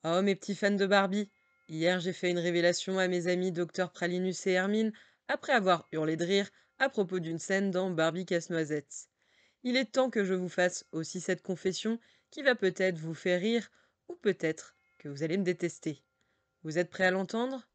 Oh, mes petits fans de Barbie! Hier, j'ai fait une révélation à mes amis Docteur Pralinus et Hermine après avoir hurlé de rire à propos d'une scène dans Barbie Casse-Noisette. Il est temps que je vous fasse aussi cette confession qui va peut-être vous faire rire ou peut-être que vous allez me détester. Vous êtes prêts à l'entendre?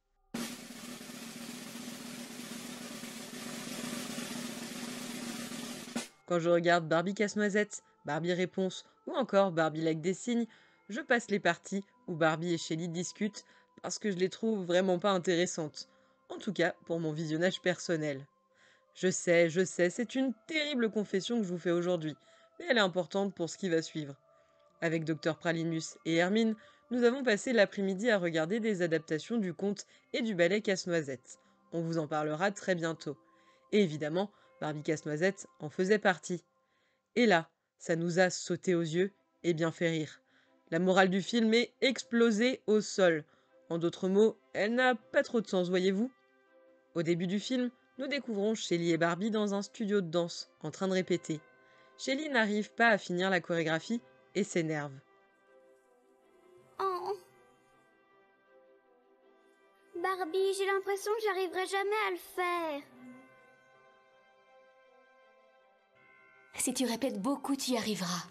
Quand je regarde Barbie Casse-Noisette, Barbie Réponse ou encore Barbie Like des Signes, je passe les parties où Barbie et Shelly discutent parce que je les trouve vraiment pas intéressantes. En tout cas, pour mon visionnage personnel. Je sais, c'est une terrible confession que je vous fais aujourd'hui, mais elle est importante pour ce qui va suivre. Avec Dr Pralinus et Hermine, nous avons passé l'après-midi à regarder des adaptations du conte et du ballet Casse-Noisette. On vous en parlera très bientôt. Et évidemment, Barbie Casse-Noisette en faisait partie. Et là, ça nous a sauté aux yeux et bien fait rire. La morale du film est explosée au sol. En d'autres mots, elle n'a pas trop de sens, voyez-vous. Au début du film, nous découvrons Shelly et Barbie dans un studio de danse, en train de répéter. Shelly n'arrive pas à finir la chorégraphie et s'énerve. Oh, Barbie, j'ai l'impression que j'arriverai jamais à le faire. Si tu répètes beaucoup, tu y arriveras.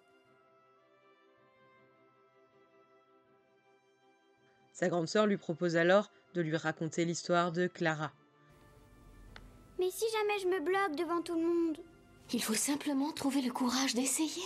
Sa grande sœur lui propose alors de lui raconter l'histoire de Clara. Mais si jamais je me bloque devant tout le monde? Il faut simplement trouver le courage d'essayer.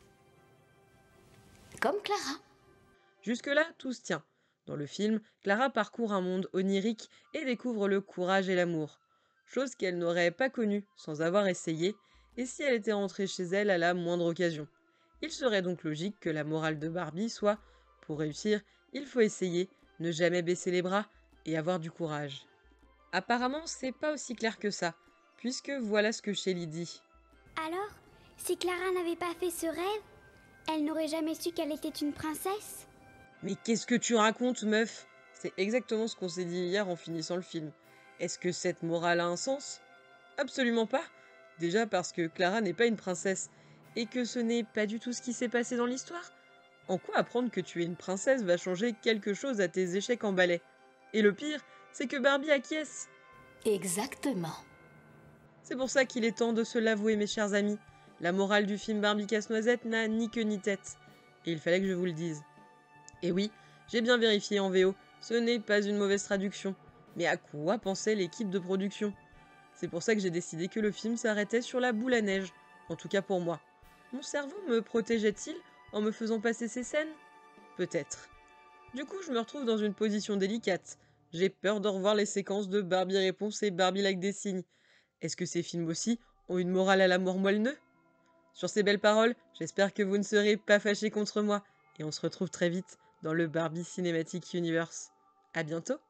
Comme Clara. Jusque-là, tout se tient. Dans le film, Clara parcourt un monde onirique et découvre le courage et l'amour, chose qu'elle n'aurait pas connue sans avoir essayé, et si elle était rentrée chez elle à la moindre occasion. Il serait donc logique que la morale de Barbie soit, pour réussir, il faut essayer, ne jamais baisser les bras et avoir du courage. Apparemment, c'est pas aussi clair que ça, puisque voilà ce que Shelley dit. Alors, si Clara n'avait pas fait ce rêve, elle n'aurait jamais su qu'elle était une princesse? Mais qu'est-ce que tu racontes, meuf? C'est exactement ce qu'on s'est dit hier en finissant le film. Est-ce que cette morale a un sens? Absolument pas. Déjà parce que Clara n'est pas une princesse, et que ce n'est pas du tout ce qui s'est passé dans l'histoire. En quoi apprendre que tu es une princesse va changer quelque chose à tes échecs en ballet? Et le pire, c'est que Barbie acquiesce. Exactement. C'est pour ça qu'il est temps de se l'avouer, mes chers amis. La morale du film Barbie Casse-Noisette n'a ni queue ni tête. Et il fallait que je vous le dise. Et oui, j'ai bien vérifié en VO, ce n'est pas une mauvaise traduction. Mais à quoi pensait l'équipe de production? C'est pour ça que j'ai décidé que le film s'arrêtait sur la boule à neige, en tout cas pour moi. Mon cerveau me protégeait-il en me faisant passer ces scènes? Peut-être. Du coup, je me retrouve dans une position délicate. J'ai peur de revoir les séquences de Barbie Réponse et Barbie Like des Signes. Est-ce que ces films aussi ont une morale à la mort moelleux? Sur ces belles paroles, j'espère que vous ne serez pas fâchés contre moi, et on se retrouve très vite dans le Barbie Cinematic Universe. À bientôt!